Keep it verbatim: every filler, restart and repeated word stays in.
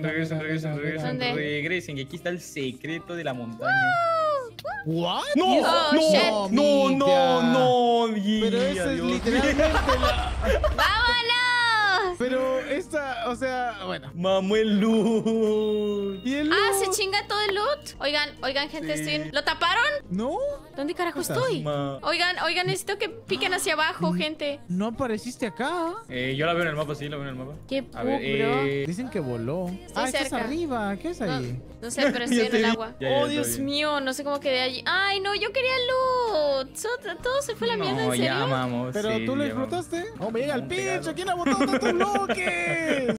Regresen, regresen, regresen, ¿Dónde? regresen. Y aquí está el secreto de la montaña. ¿What? ¡No! Oh, ¡No! shit. ¡No, no, no! Pero Guía, eso es Dios. literalmente la... ¡Vámonos! Pero esta, o sea, bueno. Mamó el luz. ¿Y el Ah, loot? se chinga todo el loot. Oigan, oigan, gente, Sí. estoy en... ¿Lo taparon? ¿No? ¿Dónde carajo ¿Estás? estoy? Ma- Oigan, oigan, necesito que piquen hacia abajo, gente. ¿No apareciste acá? Eh, yo la veo en el mapa, sí, la veo en el mapa. Qué A ver, pug, bro. eh... Dicen que voló. Estoy ah, estás cerca. arriba. ¿Qué es No, ahí? no sé, pero estoy Ya en te el vi. agua. Ya, ya, Oh, está Dios bien. mío, no sé cómo quedé allí. Ay, no, yo quería loot. So- todo se fue a la mierda, No, ¿en serio? ya vamos. Pero sí, tú lo ya vamos. explotaste. Oh, me llega el No, pincho. pegado. ¿Quién ha botado tantos bloques?